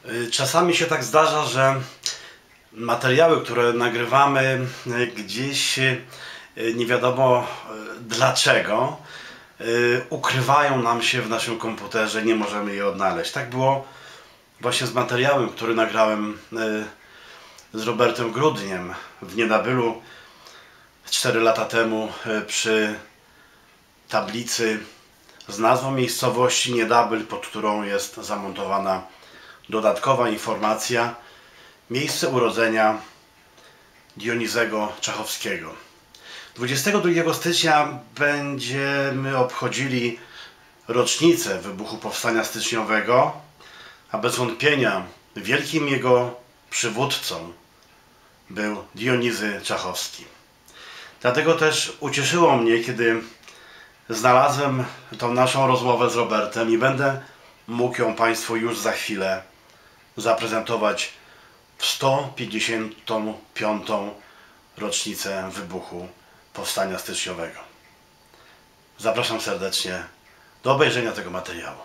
Czasami się tak zdarza, że materiały, które nagrywamy gdzieś, nie wiadomo dlaczego, ukrywają nam się w naszym komputerze, nie możemy je odnaleźć. Tak było właśnie z materiałem, który nagrałem z Robertem Grudniem w Niedabylu 4 lata temu przy tablicy z nazwą miejscowości Niedabyl, pod którą jest zamontowana dodatkowa informacja: miejsce urodzenia Dionizego Czachowskiego. 22 stycznia będziemy obchodzili rocznicę wybuchu Powstania Styczniowego, a bez wątpienia wielkim jego przywódcą był Dionizy Czachowski. Dlatego też ucieszyło mnie, kiedy znalazłem tą naszą rozmowę z Robertem i będę mógł ją Państwu już za chwilę zaprezentować w 155. rocznicę wybuchu Powstania Styczniowego. Zapraszam serdecznie do obejrzenia tego materiału.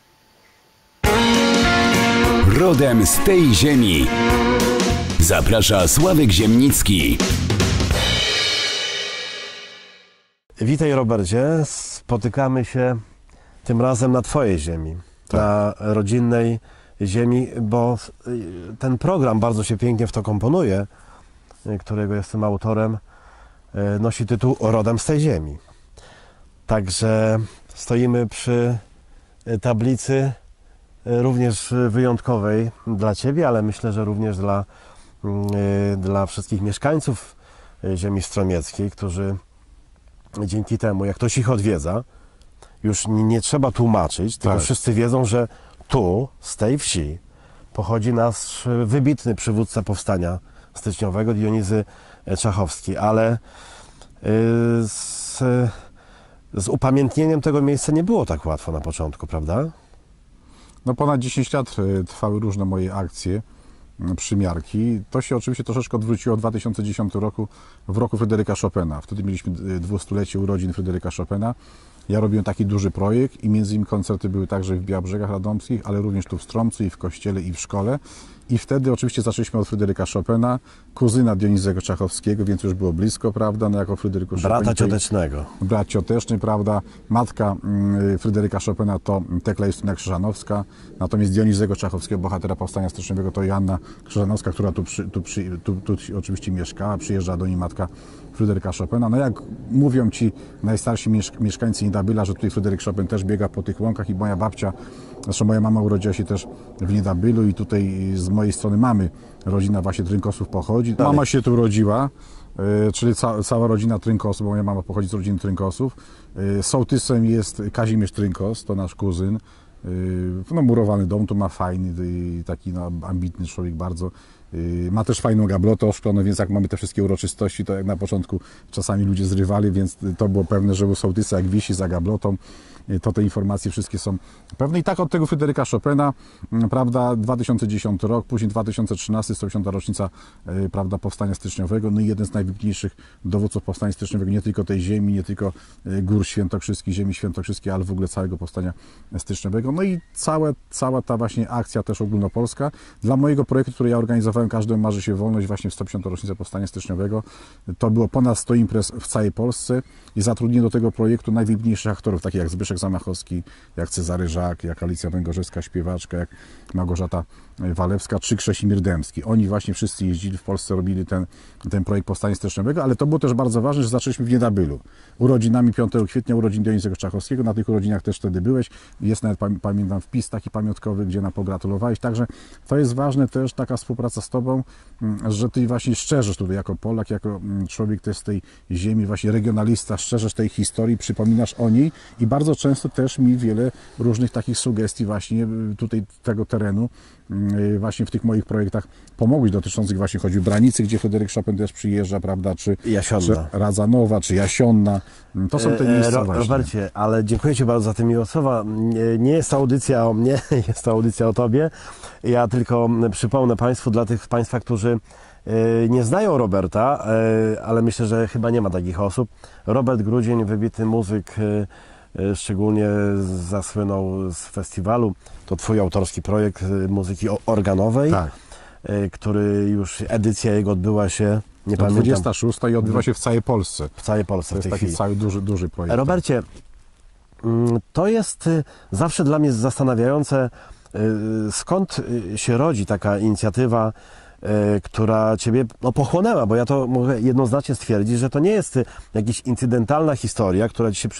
Rodem z tej ziemi zaprasza Sławek Ziemnicki. Witaj, Robercie. Spotykamy się tym razem na Twojej ziemi, tak, na rodzinnej ziemi, bo ten program bardzo się pięknie w to komponuje, którego jestem autorem, nosi tytuł Rodem z tej ziemi. Także stoimy przy tablicy również wyjątkowej dla Ciebie, ale myślę, że również dla wszystkich mieszkańców ziemi stromieckiej, którzy dzięki temu, jak ktoś ich odwiedza, już nie trzeba tłumaczyć, tylko tak, wszyscy wiedzą, że tu, z tej wsi, pochodzi nasz wybitny przywódca Powstania Styczniowego, Dionizy Czachowski, ale z upamiętnieniem tego miejsca nie było tak łatwo na początku, prawda? No ponad 10 lat trwały różne moje akcje, przymiarki. To się oczywiście troszeczkę odwróciło w 2010 roku, w roku Fryderyka Chopina. Wtedy mieliśmy 200-lecie urodzin Fryderyka Chopina. Ja robiłem taki duży projekt i między innymi koncerty były także w Białobrzegach Radomskich, ale również tu w Stromcu i w kościele i w szkole. I wtedy oczywiście zaczęliśmy od Fryderyka Chopina, kuzyna Dionizego Czachowskiego, więc już było blisko, prawda, no jako Fryderyku Chopinie. Brata ciotecznego. Brat cioteczny, prawda. Matka Fryderyka Chopina to Tekla Justyna Krzyżanowska, natomiast Dionizego Czachowskiego, bohatera Powstania Styczniowego, to Joanna Krzyżanowska, która tu oczywiście mieszkała, przyjeżdżała do niej matka Fryderyka Chopina. No jak mówią ci najstarsi mieszkańcy Niedabyla, że tutaj Fryderyk Chopin też biega po tych łąkach i moja babcia, zresztą moja mama urodziła się też w Niedabylu i tutaj z mojej strony mamy rodzina właśnie Trynkosów pochodzi. Mama się tu urodziła, czyli cała rodzina Trynkosów, bo moja mama pochodzi z rodziny Trynkosów. Sołtysem jest Kazimierz Trynkos, to nasz kuzyn. No, murowany dom tu ma fajny, taki no, ambitny człowiek bardzo. Ma też fajną gablotę oszkloną, więc jak mamy te wszystkie uroczystości, to jak na początku czasami ludzie zrywali, więc to było pewne, że u sołtysa jak wisi za gablotą, to te informacje wszystkie są pewne. I tak od tego Fryderyka Chopina, prawda, 2010 rok, później 2013, 150. rocznica, prawda, Powstania Styczniowego, no i jeden z najwybitniejszych dowódców Powstania Styczniowego, nie tylko tej ziemi, nie tylko gór świętokrzyskich, ziemi świętokrzyskiej, ale w ogóle całego Powstania Styczniowego. No i cała ta właśnie akcja też ogólnopolska. Dla mojego projektu, który ja organizowałem, Każdemu marzy się wolność, właśnie w 150. rocznicę Powstania Styczniowego, to było ponad 100 imprez w całej Polsce i zatrudnienie do tego projektu najwybitniejszych aktorów, takich jak Zbyszek Zamachowski, jak Cezary Żak, jak Alicja Węgorzewska, śpiewaczka, jak Małgorzata Walewska, czy Krzesimir Dębski. Oni właśnie wszyscy jeździli w Polsce, robili ten projekt Powstania Styczniowego, ale to było też bardzo ważne, że zaczęliśmy w Niedabylu. Urodzinami 5 kwietnia, urodzin Dionizego Czachowskiego, na tych urodzinach też wtedy byłeś. Jest nawet, pamiętam, wpis taki pamiątkowy, gdzie nam pogratulowałeś. Także to jest ważne też, taka współpraca z Tobą, że Ty właśnie szczerzysz tutaj jako Polak, jako człowiek też z tej ziemi, właśnie regionalista, szczerzysz tej historii, przypominasz o niej i bardzo często też mi wiele różnych takich sugestii właśnie tutaj tego terenu, właśnie w tych moich projektach pomogłeś, dotyczących właśnie choćby Branicy, gdzie Fryderyk Chopin też przyjeżdża, prawda, czy Radzanowa, czy Jasionna. To są te miejsca właśnie. Robercie, ale dziękuję Ci bardzo za te miłe słowa. Nie jest to audycja o mnie, jest to audycja o Tobie. Ja tylko przypomnę Państwu, dla tych Państwa, którzy nie znają Roberta, ale myślę, że chyba nie ma takich osób. Robert Grudzień, wybitny muzyk szczególnie zasłynął z festiwalu. To twój autorski projekt muzyki organowej, Tak. który już edycja jego odbyła się, nie To pamiętam, 26 i odbywa się w całej Polsce. w całej Polsce To w jest tej taki chwili. cały duży projekt. Robercie, to jest zawsze dla mnie zastanawiające, skąd się rodzi taka inicjatywa, która Ciebie pochłonęła, bo ja to mogę jednoznacznie stwierdzić, że to nie jest jakaś incydentalna historia, która Ci się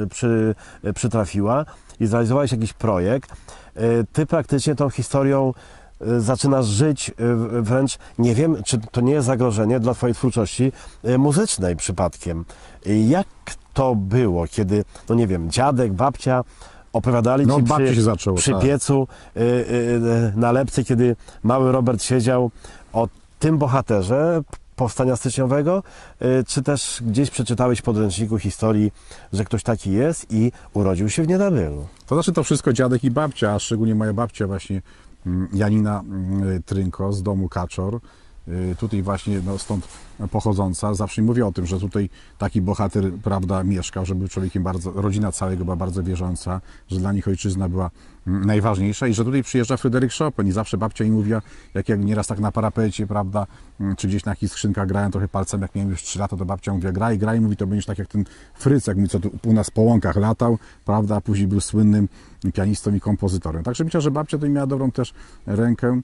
przytrafiła i zrealizowałeś jakiś projekt. Ty praktycznie tą historią zaczynasz żyć wręcz, nie wiem, czy to nie jest zagrożenie dla Twojej twórczości muzycznej przypadkiem. Jak to było, kiedy, no nie wiem, dziadek, babcia opowiadali No, Ci od babci się zaczęło, przy tak. piecu na lepce, kiedy mały Robert siedział, o tym bohaterze powstania styczniowego, czy też gdzieś przeczytałeś w podręczniku historii, że ktoś taki jest i urodził się w Niedabylu? To znaczy to wszystko dziadek i babcia, a szczególnie moja babcia właśnie Janina Trynko z domu Kaczor. Tutaj właśnie stąd pochodząca, zawsze mi mówię o tym, że tutaj taki bohater, prawda, mieszkał, że był człowiekiem bardzo, rodzina całego była bardzo wierząca, że dla nich ojczyzna była najważniejsza i że tutaj przyjeżdża Fryderyk Chopin i zawsze babcia mi mówiła, jak nieraz tak na parapecie, prawda, czy gdzieś na jakichś skrzynkach grałem trochę palcem, jak miałem już 3 lata, to babcia mówiła, graj, mówi, to będziesz tak jak ten Fryc, jak mówi, co tu u nas po łąkach latał, prawda, a później był słynnym pianistą i kompozytorem. Także myślę, że babcia tutaj miała dobrą też rękę,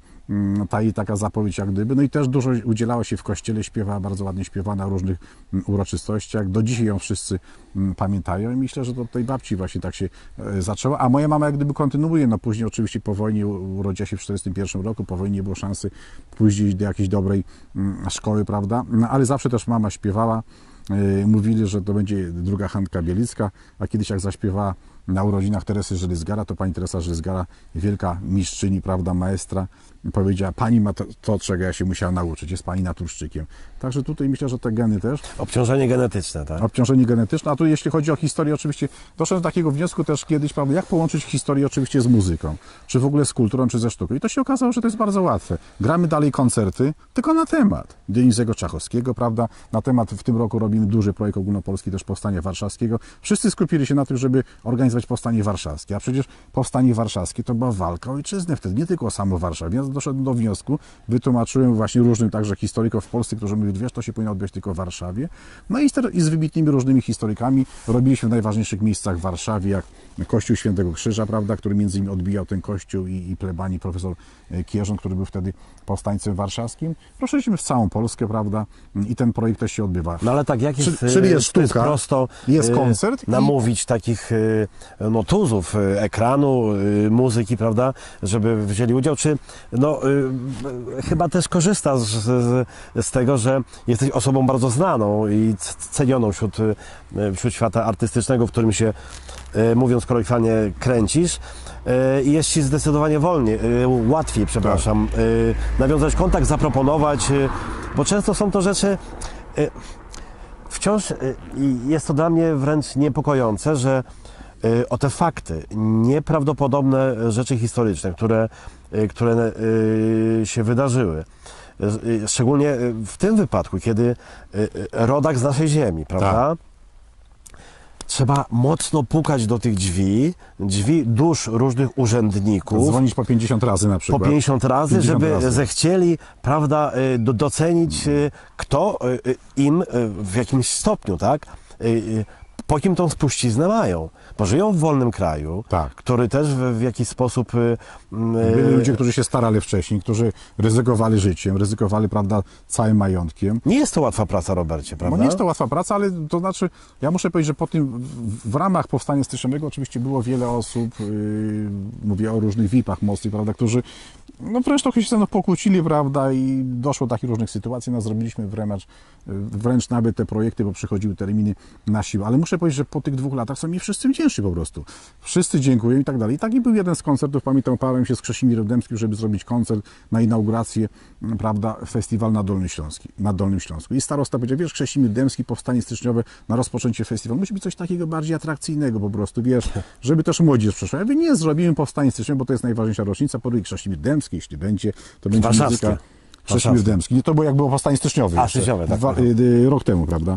taka zapowiedź jak gdyby, no i też dużo udzielała się w kościele, śpiewała, bardzo ładnie śpiewa na różnych uroczystościach. Do dzisiaj ją wszyscy pamiętają i myślę, że to tej babci właśnie tak się zaczęło. A moja mama jak gdyby kontynuuje, no później oczywiście po wojnie urodziła się w 1941 roku, po wojnie nie było szansy pójść do jakiejś dobrej szkoły, prawda, no, ale zawsze też mama śpiewała. Mówili, że to będzie druga Hanka Bielicka, a kiedyś jak zaśpiewała na urodzinach Teresy Żelizgara, to pani Teresa Żelizgara, wielka mistrzyni, prawda, maestra, powiedziała, pani ma to, czego ja się musiała nauczyć, jest pani naturszczykiem. Także tutaj myślę, że te geny też. Obciążenie genetyczne, tak? Obciążenie genetyczne, a tu jeśli chodzi o historię, oczywiście doszedłem do takiego wniosku też kiedyś, prawda, jak połączyć historię oczywiście z muzyką, czy w ogóle z kulturą, czy ze sztuką. I to się okazało, że to jest bardzo łatwe. Gramy dalej koncerty, tylko na temat Dionizego Czachowskiego, prawda, na temat, w tym roku robimy duży projekt ogólnopolski też Powstania Warszawskiego. Wszyscy skupili się na tym, żeby organizować Powstanie Warszawskie, a przecież Powstanie Warszawskie to była walka o ojczyznę wtedy, nie tylko o samą Warszawę. Ja doszedłem do wniosku, wytłumaczyłem właśnie różnym także historykom w Polsce, którzy mówili, wiesz, to się powinno odbywać tylko w Warszawie. No i z wybitnymi różnymi historykami robiliśmy w najważniejszych miejscach w Warszawie, jak Kościół Świętego Krzyża, prawda, który między innymi odbijał ten kościół i plebanii profesor Kierzon, który był wtedy powstańcem warszawskim. Ruszyliśmy w całą Polskę, prawda, i ten projekt też się odbywa. No ale tak, jak jest, Czyli jest to jest sztuka, prosto jest koncert namówić takich no, tuzów ekranu, muzyki, prawda, żeby wzięli udział, czy no, chyba też korzysta z tego, że jesteś osobą bardzo znaną i cenioną wśród świata artystycznego, w którym się, mówiąc kolokwialnie, kręcisz i jest Ci zdecydowanie łatwiej, przepraszam, nawiązać kontakt, zaproponować, bo często są to rzeczy wciąż jest to dla mnie wręcz niepokojące, że o te fakty, nieprawdopodobne rzeczy historyczne, które się wydarzyły, szczególnie w tym wypadku, kiedy rodak z naszej ziemi, prawda? Tak. Trzeba mocno pukać do tych drzwi dusz różnych urzędników. Dzwonić po 50 razy na przykład. Po 50 razy, 50 żeby razy. zechcieli, prawda, docenić, kto im w jakimś stopniu, tak, po kim tą spuściznę mają. Bo żyją w wolnym kraju, Tak. który też w jakiś sposób... Byli ludzie, którzy się starali wcześniej, którzy ryzykowali życiem, ryzykowali, prawda, całym majątkiem. Nie jest to łatwa praca, Robercie, prawda? No nie jest to łatwa praca, ale to znaczy, ja muszę powiedzieć, że po tym, w ramach Powstania Styczniowego oczywiście było wiele osób, mówię o różnych VIP-ach mocnych, prawda, którzy no wręcz trochę się ze mną pokłócili, prawda, i doszło do takich różnych sytuacji, no zrobiliśmy wręcz nawet te projekty, bo przychodziły terminy na siłę, ale muszę powiedzieć, że po tych 2 latach są mi wszyscy wdzięczni po prostu. Wszyscy dziękują i tak dalej. I taki był jeden z koncertów, pamiętam, parłem się z Krzesimierem Dębskim, żeby zrobić koncert na inaugurację, prawda, festiwal na Dolnym Śląsku. I starosta powiedział, wiesz, Krzesimir Dębski, Powstanie Styczniowe, na rozpoczęcie festiwalu, musi być coś takiego bardziej atrakcyjnego po prostu, wiesz, żeby też młodzież przyszła. Ja mówię, nie, zrobimy Powstanie Styczniowe, bo to jest najważniejsza rocznica, porój Krzesimir Dębski, jeśli będzie, to będzie Warszawskie. muzyka Krzesimir Dębski. Nie, to było jak było Powstanie Styczniowe. A, styczniowe, tak. Rok temu, prawda?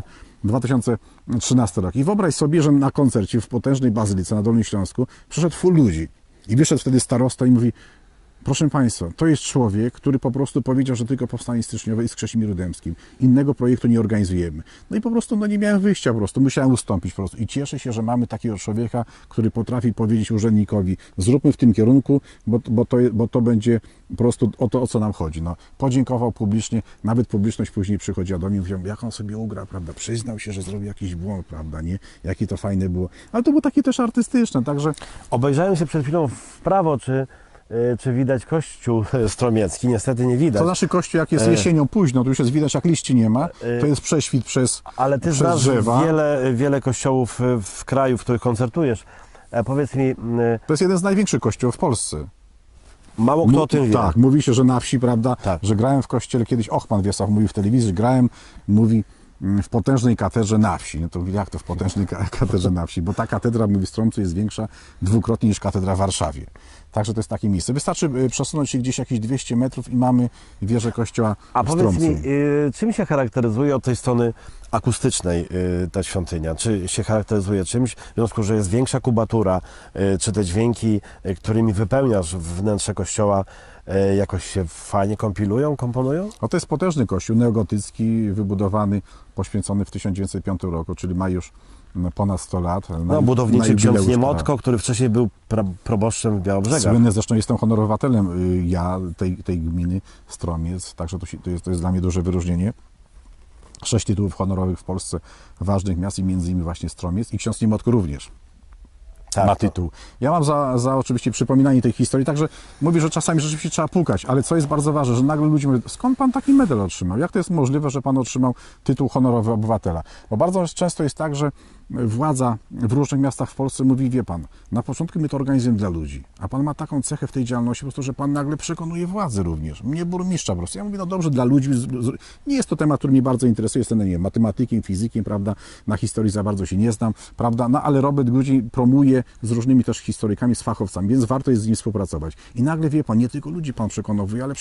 2013 rok. I wyobraź sobie, że na koncercie w potężnej bazylice na Dolnym Śląsku przyszedł full ludzi. I wyszedł wtedy starosta i mówi: proszę Państwa, to jest człowiek, który po prostu powiedział, że tylko powstanie styczniowe i z Krzesimiru Dębskim. Innego projektu nie organizujemy. No i po prostu nie miałem wyjścia, po prostu musiałem ustąpić po prostu. I cieszę się, że mamy takiego człowieka, który potrafi powiedzieć urzędnikowi: zróbmy w tym kierunku, bo to będzie po prostu o co nam chodzi. No, podziękował publicznie, nawet publiczność później przychodziła do mnie i mówiła, jak on sobie ugra, prawda, przyznał się, że zrobił jakiś błąd, prawda, nie? Jakie to fajne było. Ale to było takie też artystyczne, także... Obejrzałem się przed chwilą w prawo, czy widać kościół stromiecki. Niestety nie widać. To nasz kościół, jak jest jesienią późno, to już jest widać, jak liści nie ma, to jest prześwit przez Ale ty znasz drzewa. wiele kościołów w kraju, w których koncertujesz. Powiedz mi... To jest jeden z największych kościołów w Polsce. Mało kto o tym wie. Tak, mówi się, że na wsi, prawda, Tak. że grałem w kościele kiedyś, pan Wiesław mówił w telewizji, że grałem, mówi, w potężnej katedrze na wsi. No to mówi, jak to w potężnej katedrze na wsi? Bo ta katedra, mówi, w Stromcu jest większa dwukrotnie niż katedra w Warszawie. Także to jest takie miejsce. Wystarczy przesunąć się gdzieś jakieś 200 metrów i mamy wieżę kościoła A w powiedz Stromcu. mi, czym się charakteryzuje od tej strony akustycznej ta świątynia? Czy się charakteryzuje czymś, w związku, że jest większa kubatura, czy te dźwięki, którymi wypełniasz wnętrze kościoła, jakoś się fajnie komponują? No to jest potężny kościół neogotycki, wybudowany, poświęcony w 1905 roku, czyli ma już ponad 100 lat. No, budowniczy ksiądz jubileusz, Niemotko, tak. który wcześniej był proboszczem w Białobrzegach. Słynny, zresztą jestem honorowatelem tej gminy Stromiec, także to jest dla mnie duże wyróżnienie. 6 tytułów honorowych w Polsce, ważnych miast i między innymi właśnie Stromiec i ksiądz Niemotko również. Tak, ma tytuł. Ja mam za oczywiście przypominanie tej historii, także mówię, że czasami rzeczywiście trzeba pukać, ale co jest bardzo ważne, że nagle ludzie mówią, skąd pan taki medal otrzymał? Jak to jest możliwe, że pan otrzymał tytuł honorowy obywatela? Bo bardzo często jest tak, że władza w różnych miastach w Polsce mówi, wie pan, na początku my to organizujemy dla ludzi, a pan ma taką cechę w tej działalności, po prostu, że pan nagle przekonuje władzę również, mnie burmistrza po prostu. Ja mówię, no dobrze, dla ludzi, nie jest to temat, który mnie bardzo interesuje, jestem, nie wiem, matematykiem, fizykiem, prawda, na historii za bardzo się nie znam, prawda, no ale Robert Grudzień promuje z różnymi też historykami, z fachowcami, więc warto jest z nim współpracować. I nagle, wie pan, nie tylko ludzi pan przekonuje, ale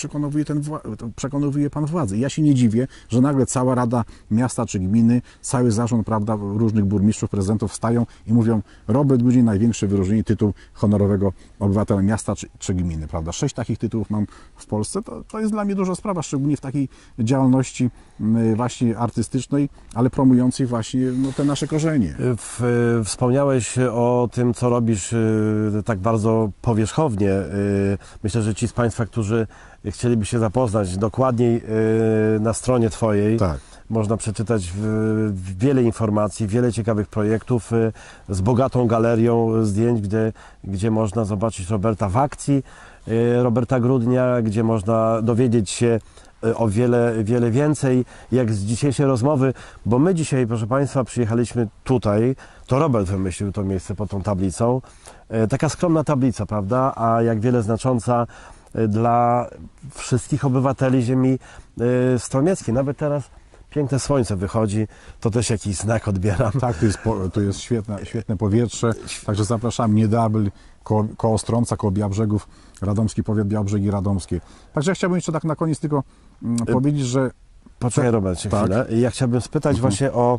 przekonuje pan władzę. I ja się nie dziwię, że nagle cała Rada Miasta czy Gminy, cały zarząd, prawda, różnych burmistrzów, prezydentów wstają i mówią, Robert Grudzień, największe wyróżnienie, tytuł honorowego obywatela miasta czy gminy, prawda. 6 takich tytułów mam w Polsce, to jest dla mnie duża sprawa, szczególnie w takiej działalności właśnie artystycznej, ale promującej właśnie te nasze korzenie. Wspomniałeś o tym, co robisz tak bardzo powierzchownie. Myślę, że ci z Państwa, którzy chcieliby się zapoznać dokładniej na stronie Twojej, Tak. można przeczytać wiele informacji, wiele ciekawych projektów z bogatą galerią zdjęć, gdzie można zobaczyć Roberta w akcji, Roberta Grudnia, gdzie można dowiedzieć się o wiele więcej, jak z dzisiejszej rozmowy, bo my dzisiaj, proszę Państwa, przyjechaliśmy tutaj, to Robert wymyślił to miejsce pod tą tablicą. Taka skromna tablica, prawda, a jak wiele znacząca dla wszystkich obywateli ziemi stromieckiej. Nawet teraz piękne słońce wychodzi, to też jakiś znak odbieram. Tak, to jest świetne powietrze, także zapraszam, Niedabl, koło Stromca, koło Białabrzegów, Radomski Powiat, Białobrzegi Radomskie. Także ja chciałbym jeszcze tak na koniec tylko powiedzieć, że... Poczekaj, Robercie, tak. chwilę. Ja chciałbym spytać właśnie o...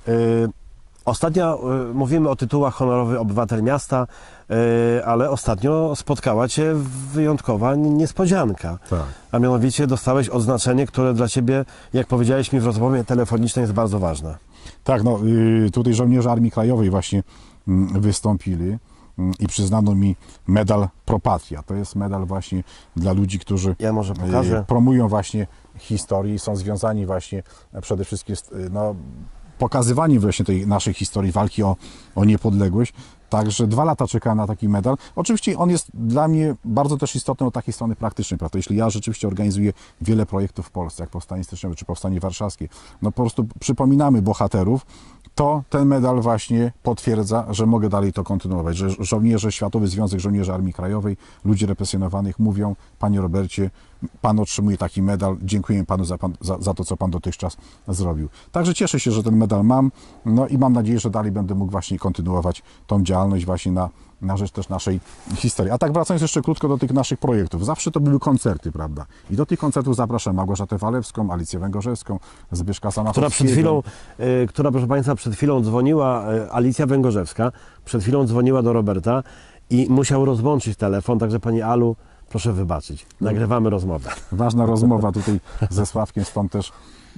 Ostatnio mówimy o tytułach honorowy obywatel miasta, ale ostatnio spotkała Cię wyjątkowa niespodzianka. Tak. A mianowicie dostałeś odznaczenie, które dla Ciebie, jak powiedziałeś mi w rozmowie telefonicznej, jest bardzo ważne. Tak, tutaj żołnierze Armii Krajowej właśnie wystąpili i przyznano mi medal Pro Patria. To jest medal właśnie dla ludzi, którzy Ja może pokażę. promują właśnie historię i są związani właśnie przede wszystkim z pokazywaniem właśnie tej naszej historii, walki o niepodległość. Także 2 lata czekałem na taki medal. Oczywiście on jest dla mnie bardzo też istotny od takiej strony praktycznej, prawda? Jeśli ja rzeczywiście organizuję wiele projektów w Polsce, jak Powstanie Styczniowe czy Powstanie Warszawskie, po prostu przypominamy bohaterów, to ten medal właśnie potwierdza, że mogę dalej to kontynuować, że żołnierze, Światowy Związek Żołnierzy Armii Krajowej, ludzie represjonowanych mówią, panie Robercie, pan otrzymuje taki medal, dziękuję panu za to, co pan dotychczas zrobił. Także cieszę się, że ten medal mam, i mam nadzieję, że dalej będę mógł właśnie kontynuować tą działalność właśnie na rzecz też naszej historii. A tak wracając jeszcze krótko do tych naszych projektów. Zawsze to były koncerty, prawda? I do tych koncertów zapraszam Małgorzatę Walewską, Alicję Węgorzewską, Zbyszka Samachowskiego. Która, proszę Państwa, przed chwilą dzwoniła, Alicja Węgorzewska, przed chwilą dzwoniła do Roberta i musiał rozłączyć telefon, także Pani Alu, proszę wybaczyć. Nagrywamy rozmowę. Ważna rozmowa tutaj ze Sławkiem, stąd też.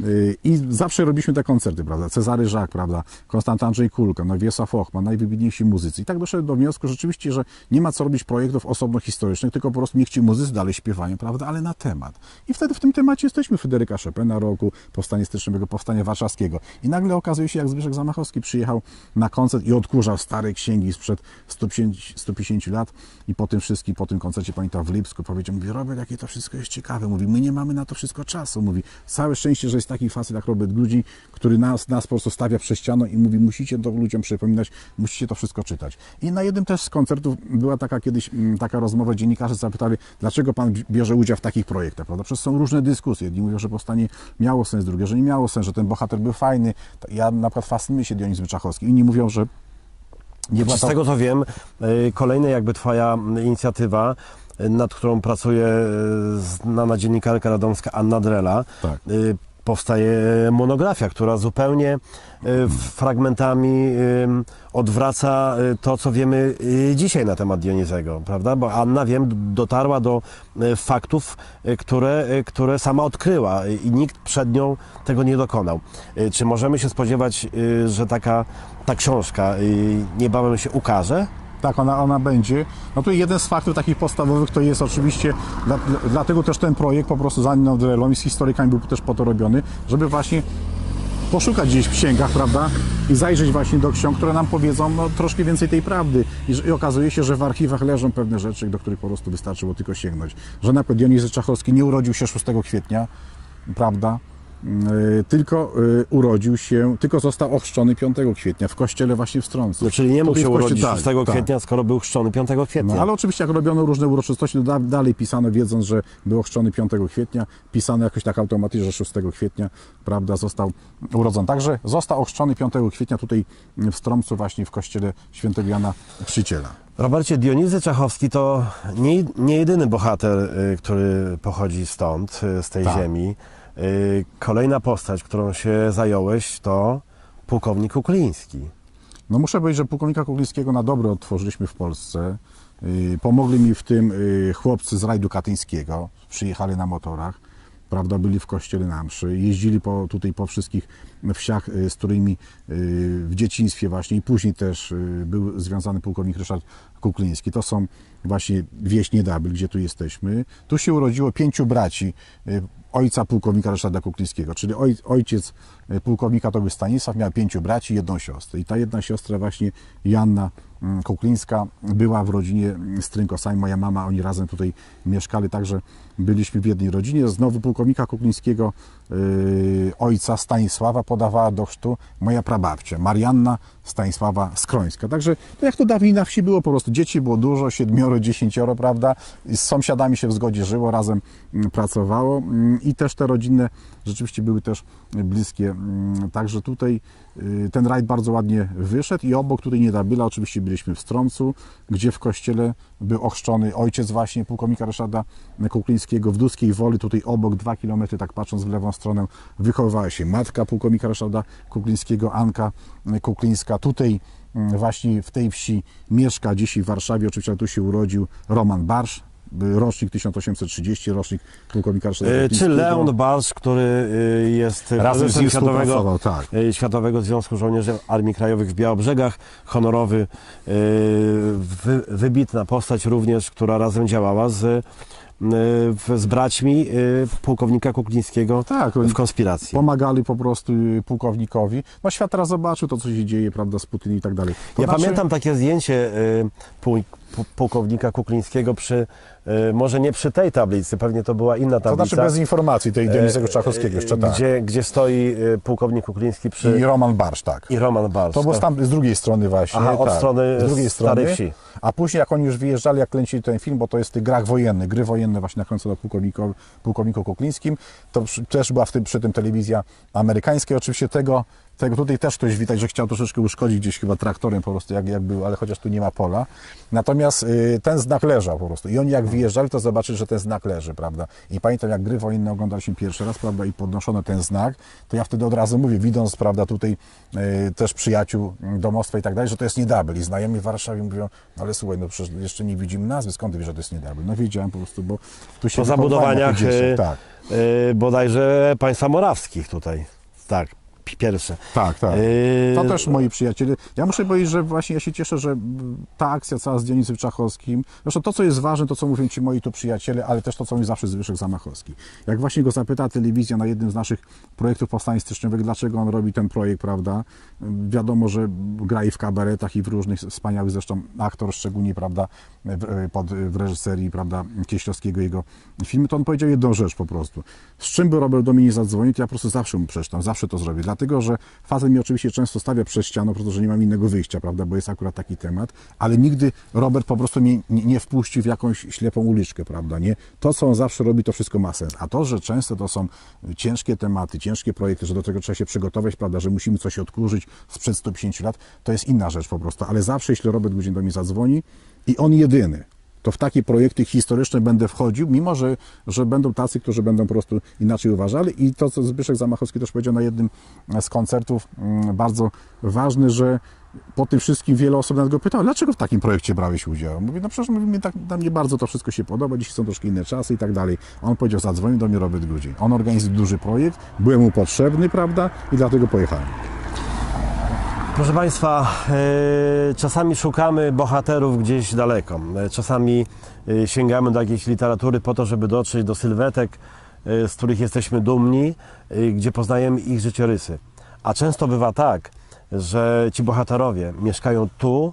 I zawsze robiliśmy te koncerty, prawda? Cezary Żak, prawda? Konstanty Andrzej Kulka, no Wiesław Ochman, najwybitniejsi muzycy. I tak doszedłem do wniosku rzeczywiście, że nie ma co robić projektów osobno historycznych, tylko po prostu niech ci muzycy dalej śpiewają, prawda? Ale na temat. I wtedy w tym temacie jesteśmy Fryderyka Chopina roku, powstanie styczniowego, powstania warszawskiego. I nagle okazuje się, jak Zbyszek Zamachowski przyjechał na koncert i odkurzał stare księgi sprzed 150 lat i po tym wszystkim, po tym koncercie pamiętam w Lipsku powiedział, mówi, Robert, jakie to wszystko jest ciekawe. Mówi, my nie mamy na to wszystko czasu. Mówi, całe szczęście, że jest taki facet jak Robert Grudzi, który nas po prostu stawia przed ścianą i mówi, musicie to ludziom przypominać, musicie to wszystko czytać. I na jednym też z koncertów była taka kiedyś taka rozmowa, dziennikarze zapytali, dlaczego pan bierze udział w takich projektach, prawda? Przecież są różne dyskusje. Jedni mówią, że powstanie miało sens, drugie, że nie miało sens, że ten bohater był fajny. Ja na przykład fascynuje się Dionizem Czachowskim. Inni mówią, że nie była Z tego co wiem, kolejna jakby Twoja inicjatywa, nad którą pracuje znana dziennikarka radomska Anna Drela, tak. Powstaje monografia, która zupełnie fragmentami odwraca to, co wiemy dzisiaj na temat Dionizego, prawda? Bo Anna, wiem, dotarła do faktów, które sama odkryła i nikt przed nią tego nie dokonał. Czy możemy się spodziewać, że ta książka niebawem się ukaże? Tak, ona będzie. No tu jeden z faktów takich podstawowych to jest oczywiście, dlatego też ten projekt po prostu z Anną Drelą i z historykami był też po to robiony, żeby właśnie poszukać gdzieś w księgach, prawda, i zajrzeć właśnie do ksiąg, które nam powiedzą no, troszkę więcej tej prawdy. I okazuje się, że w archiwach leżą pewne rzeczy, do których po prostu wystarczyło tylko sięgnąć. Że na przykład Dionizy Czachowski nie urodził się 6 kwietnia, prawda, tylko został ochrzczony 5 kwietnia w kościele właśnie w Strącu. No, czyli nie mógł się urodzić 6 kwietnia, tak. Skoro był chrzczony 5 kwietnia. No, ale oczywiście jak robiono różne uroczystości, to dalej pisano, wiedząc, że był ochrzczony 5 kwietnia, pisano jakoś tak automatycznie, że 6 kwietnia, prawda, został urodzony. Także został ochrzczony 5 kwietnia tutaj w Strącu właśnie w kościele świętego Jana Chrzciciela. Robercie, Dionizy Czachowski to nie jedyny bohater, który pochodzi stąd, z tej ziemi. Kolejna postać, którą się zająłeś, to pułkownik Kukliński. No muszę powiedzieć, że pułkownika Kuklińskiego na dobre odtworzyliśmy w Polsce. Pomogli mi w tym chłopcy z rajdu katyńskiego. Przyjechali na motorach, prawda, byli w kościele na mszy, jeździli tutaj po wszystkich wsiach, z którymi w dzieciństwie właśnie i później też był związany pułkownik Ryszard Kukliński. To są właśnie wieś Niedabyl, gdzie tu jesteśmy. Tu się urodziło 5 braci ojca pułkownika Ryszarda Kuklińskiego, czyli ojciec pułkownika to był Stanisław, miał 5 braci i 1 siostrę. I ta jedna siostra właśnie Joanna Kuklińska była w rodzinie Strynkosami, moja mama, oni razem tutaj mieszkali, także byliśmy w jednej rodzinie. Znowu pułkownika Kuklińskiego ojca Stanisława podawała do chrztu moja prababcia, Marianna Stanisława Skrońska. Także no jak to dawniej na wsi było, po prostu dzieci było dużo, 7, 10, prawda? Z sąsiadami się w zgodzie żyło, razem pracowało i też te rodzinne rzeczywiście były też bliskie. Także tutaj ten rajd bardzo ładnie wyszedł i obok tutaj Niedabyla oczywiście byliśmy w Strącu, gdzie w kościele był ochrzczony ojciec właśnie pułkownika Ryszarda Kuklińskiego. W Duskiej Woli, tutaj obok 2 km, tak patrząc w lewą stronę, wychowywała się matka pułkownika Ryszarda Kuklińskiego, Anka Kuklińska. Tutaj właśnie w tej wsi mieszka dzisiaj w Warszawie, oczywiście tu się urodził Roman Barsz, rocznik 1830, rocznik pułkownika Ryszarda Kuklińskiego. Czy Leon Barsz, który jest prezesem Światowego Związku Żołnierzy Armii Krajowych w Białobrzegach, honorowy, wybitna postać również, która razem działała z braćmi pułkownika Kuklińskiego w konspiracji. Pomagali po prostu pułkownikowi. No świat teraz zobaczył to, co się dzieje, prawda, z Putinem i tak dalej. Pamiętam takie zdjęcie pułkownika Kuklińskiego może nie przy tej tablicy, pewnie to była inna tablica. To znaczy bez informacji tej Dionizego Czachowskiego jeszcze, tak. Gdzie stoi pułkownik Kukliński przy... I Roman Barsz, tak. I Roman Barsz. To było z drugiej strony właśnie. Aha, od strony z drugiej Starej strony. Wsi. A później jak oni już wyjeżdżali, jak kręcili ten film, bo to jest grach wojennych, gry wojenne właśnie nakręcone pułkowniku Kuklińskim, to też była przy tym telewizja amerykańska. Oczywiście tego Tego tutaj też ktoś widać, że chciał troszeczkę uszkodzić gdzieś chyba traktorem po prostu, jak był, ale chociaż tu nie ma pola. Natomiast ten znak leżał po prostu. I oni jak wyjeżdżali, to zobaczyli, że ten znak leży, prawda? I pamiętam, jak gry wojenne oglądaliśmy pierwszy raz, prawda, i podnoszono ten znak, to ja wtedy od razu mówię, widząc, prawda, tutaj też przyjaciół, domostwa i tak dalej, że to jest Niedabel. I znajomi w Warszawie mówią, no ale słuchaj, no przecież jeszcze nie widzimy nazwy, skąd wiesz, że to jest Niedabel? No wiedziałem po prostu, bo tu się Po zabudowaniach tak. bodajże państwa morawskich tutaj. Tak, pierwsze. Tak, tak. To też moi przyjaciele. Ja muszę powiedzieć, że właśnie ja się cieszę, że ta akcja cała z Dionizem Czachowskim, zresztą to, co jest ważne, to, co mówią ci moi tu przyjaciele, ale też to, co mówi zawsze Zbyszek Zamachowski. Jak właśnie go zapyta telewizja na jednym z naszych projektów powstania styczniowego, dlaczego on robi ten projekt, prawda? Wiadomo, że gra i w kabaretach, i w różnych wspaniałych, zresztą aktor szczególnie, prawda, w reżyserii, prawda, Kieślowskiego, jego filmy, to on powiedział jedną rzecz po prostu. Z czym by Robert do mnie nie zadzwonił, to ja po prostu zawsze mu przeczytam, zawsze to zrobię. Dlatego, że facet mnie oczywiście często stawia przed ścianą, po prostu, że nie mam innego wyjścia, prawda, bo jest akurat taki temat, ale nigdy Robert po prostu mnie nie wpuścił w jakąś ślepą uliczkę, prawda, nie? To, co on zawsze robi, to wszystko ma sens. A to, że często to są ciężkie tematy, ciężkie projekty, że do tego trzeba się przygotować, prawda, że musimy coś odkurzyć sprzed 150 lat, to jest inna rzecz po prostu. Ale zawsze, jeśli Robert Gudzin do mnie zadzwoni i on jedyny, to w takie projekty historyczne będę wchodził, mimo że będą tacy, którzy będą po prostu inaczej uważali. I to, co Zbyszek Zamachowski też powiedział na jednym z koncertów, bardzo ważne, że po tym wszystkim wiele osób nas go pytało, dlaczego w takim projekcie brałeś udział? Mówię, no przecież mnie bardzo to wszystko się podoba, dzisiaj są troszkę inne czasy i tak dalej. On powiedział, zadzwonił do mnie Robert Gudzin. On organizuje duży projekt, byłem mu potrzebny, prawda, i dlatego pojechałem. Proszę Państwa, czasami szukamy bohaterów gdzieś daleko. Czasami sięgamy do jakiejś literatury po to, żeby dotrzeć do sylwetek, z których jesteśmy dumni, gdzie poznajemy ich życiorysy. A często bywa tak, że ci bohaterowie mieszkają tu,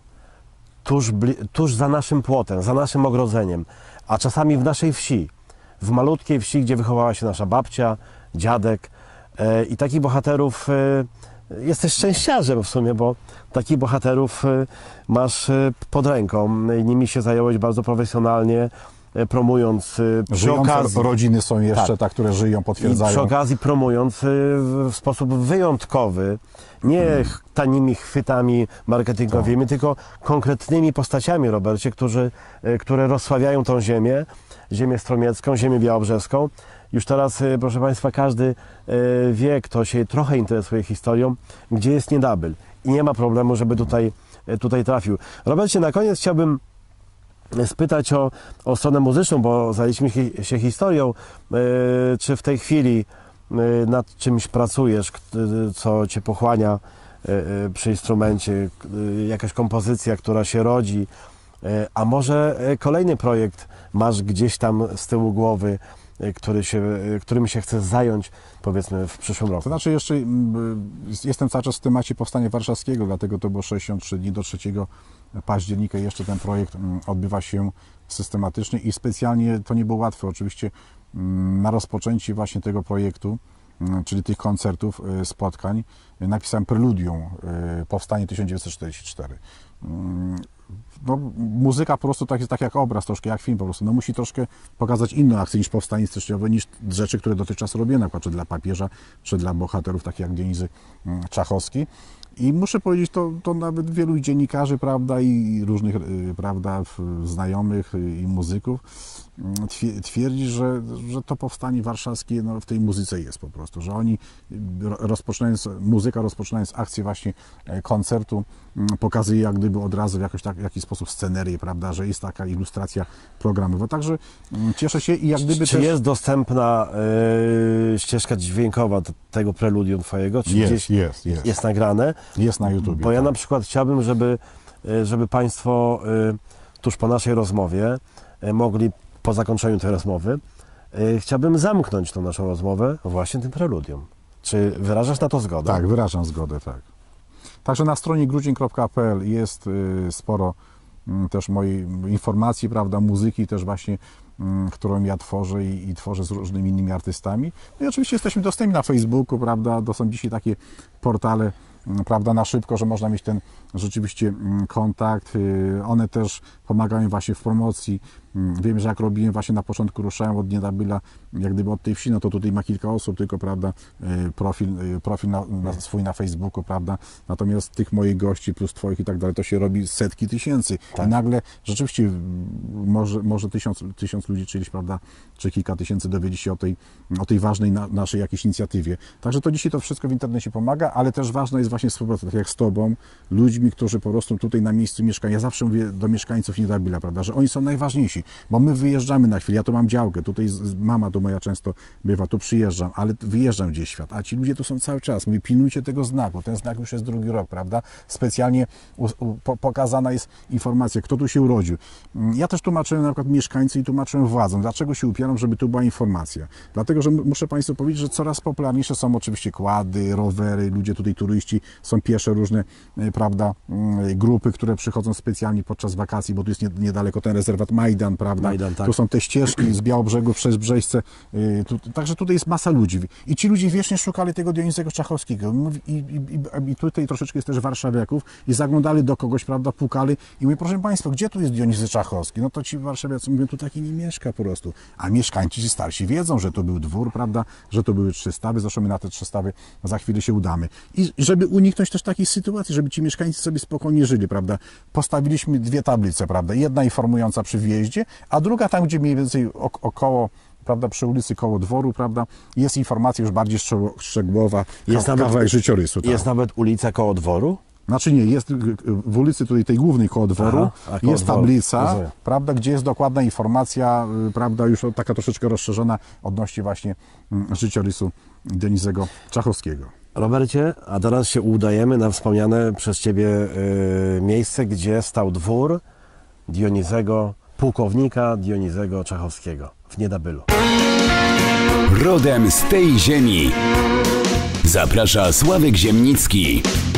tuż za naszym płotem, za naszym ogrodzeniem, a czasami w naszej wsi, w malutkiej wsi, gdzie wychowała się nasza babcia, dziadek. I takich bohaterów jesteś szczęściarzem w sumie, bo takich bohaterów masz pod ręką. Nimi się zająłeś bardzo profesjonalnie, promując przy okazji. Rodziny są jeszcze, tak, które żyją, potwierdzają. I przy okazji promując w sposób wyjątkowy, nie tanimi chwytami marketingowymi, tylko konkretnymi postaciami, Robercie, które rozsławiają tą ziemię stromiecką, ziemię białobrzeską. Już teraz, proszę Państwa, każdy wie, kto się trochę interesuje historią, gdzie jest Niedabel. I nie ma problemu, żeby tutaj trafił. Robercie, na koniec chciałbym spytać o stronę muzyczną, bo zajęliśmy się historią. Czy w tej chwili nad czymś pracujesz, co Cię pochłania przy instrumencie, jakaś kompozycja, która się rodzi, a może kolejny projekt masz gdzieś tam z tyłu głowy, którym się chcesz zająć, powiedzmy, w przyszłym roku? To znaczy jeszcze jestem cały czas w temacie powstania warszawskiego, dlatego to było 63 dni do 3 października. Jeszcze ten projekt odbywa się systematycznie i specjalnie to nie było łatwe. Oczywiście na rozpoczęcie właśnie tego projektu, czyli tych koncertów, spotkań, napisałem preludium Powstanie 1944. No, muzyka po prostu tak jak obraz, troszkę jak film po prostu. No, musi troszkę pokazać inną akcję niż powstanie styczniowe, niż rzeczy, które dotychczas robione, na przykład czy dla papieża, czy dla bohaterów takich jak Dionizy Czachowski. I muszę powiedzieć, to nawet wielu dziennikarzy, prawda, i różnych, prawda, znajomych i muzyków twierdzi, że to powstanie warszawskie w tej muzyce jest po prostu, że oni muzyka rozpoczynając akcję właśnie koncertu pokazuje jak gdyby od razu w jakiś sposób scenerię, prawda, że jest taka ilustracja programowa. Także cieszę się i jak gdyby Czy jest dostępna ścieżka dźwiękowa do tego preludium Twojego? Czy gdzieś jest nagrane? Jest na YouTube. Bo ja na przykład chciałbym, żeby Państwo tuż po naszej rozmowie mogli po zakończeniu tej rozmowy, chciałbym zamknąć tą naszą rozmowę właśnie tym preludium. Czy wyrażasz na to zgodę? Tak, wyrażam zgodę, tak. Także na stronie grudzień.pl jest sporo też mojej informacji, prawda, muzyki też właśnie, którą ja tworzę i tworzę z różnymi innymi artystami. No i oczywiście jesteśmy dostępni na Facebooku, prawda, to są dzisiaj takie portale, prawda, na szybko, że można mieć ten rzeczywiście kontakt. One też pomagają właśnie w promocji Wiem, że jak robiłem właśnie na początku, ruszałem od Niedabyla, jak gdyby od tej wsi, no to tutaj ma kilka osób tylko, prawda, profil swój na Facebooku, prawda, natomiast tych moich gości plus twoich i tak dalej, to się robi setki tysięcy. I nagle rzeczywiście może tysiąc ludzi czyjś, prawda, czy kilka tysięcy dowiedzi się o tej ważnej naszej jakiejś inicjatywie. Także to dzisiaj to wszystko w internecie pomaga, ale też ważna jest właśnie współpraca, tak jak z tobą, ludźmi, którzy po prostu tutaj na miejscu mieszkają. Ja zawsze mówię do mieszkańców Niedabyla, prawda, że oni są najważniejsi, bo my wyjeżdżamy na chwilę, ja tu mam działkę, tutaj mama tu moja często bywa, tu przyjeżdżam, ale wyjeżdżam gdzieś w świat, a ci ludzie tu są cały czas. Mówię, pilnujcie tego znaku, ten znak już jest drugi rok, prawda, specjalnie pokazana jest informacja, kto tu się urodził. Ja też tłumaczyłem na przykład mieszkańcy i tłumaczyłem władzom, dlaczego się upieram, żeby tu była informacja. Dlatego, że muszę Państwu powiedzieć, że coraz popularniejsze są oczywiście kłady, rowery, ludzie tutaj turyści, są piesze różne, prawda, grupy, które przychodzą specjalnie podczas wakacji, bo tu jest niedaleko ten rezerwat Majdan, prawda, tak. tu są te ścieżki z Białobrzegu przez Brzeźce, także tutaj jest masa ludzi i ci ludzie wiecznie szukali tego Dionizego Czachowskiego i tutaj troszeczkę jest też warszawiaków i zaglądali do kogoś, prawda, pukali i mówię, proszę Państwa, gdzie tu jest Dionizy Czachowski? No to ci warszawiacy mówią, tu taki nie mieszka po prostu, a mieszkańcy ci starsi wiedzą, że to był dwór, prawda, że to były 3 stawy, zresztą my na te 3 stawy za chwilę się udamy. I żeby uniknąć też takiej sytuacji, żeby ci mieszkańcy sobie spokojnie żyli, prawda, postawiliśmy 2 tablice, prawda, jedna informująca przy wjeździe, a druga tam, gdzie mniej więcej około, prawda, przy ulicy koło dworu, prawda, jest informacja już bardziej szczegółowa, kawałek życiorysu. Tak. Jest nawet ulica koło dworu? Znaczy nie, jest w ulicy tutaj tej głównej koło dworu, jest tablica, prawda, gdzie jest dokładna informacja, prawda, już taka troszeczkę rozszerzona odnośnie właśnie życiorysu Dionizego Czachowskiego. Robercie, a teraz się udajemy na wspomniane przez Ciebie miejsce, gdzie stał dwór pułkownika Dionizego Czachowskiego w Niedabylu. Rodem z tej ziemi. Zaprasza Sławek Ziemnicki.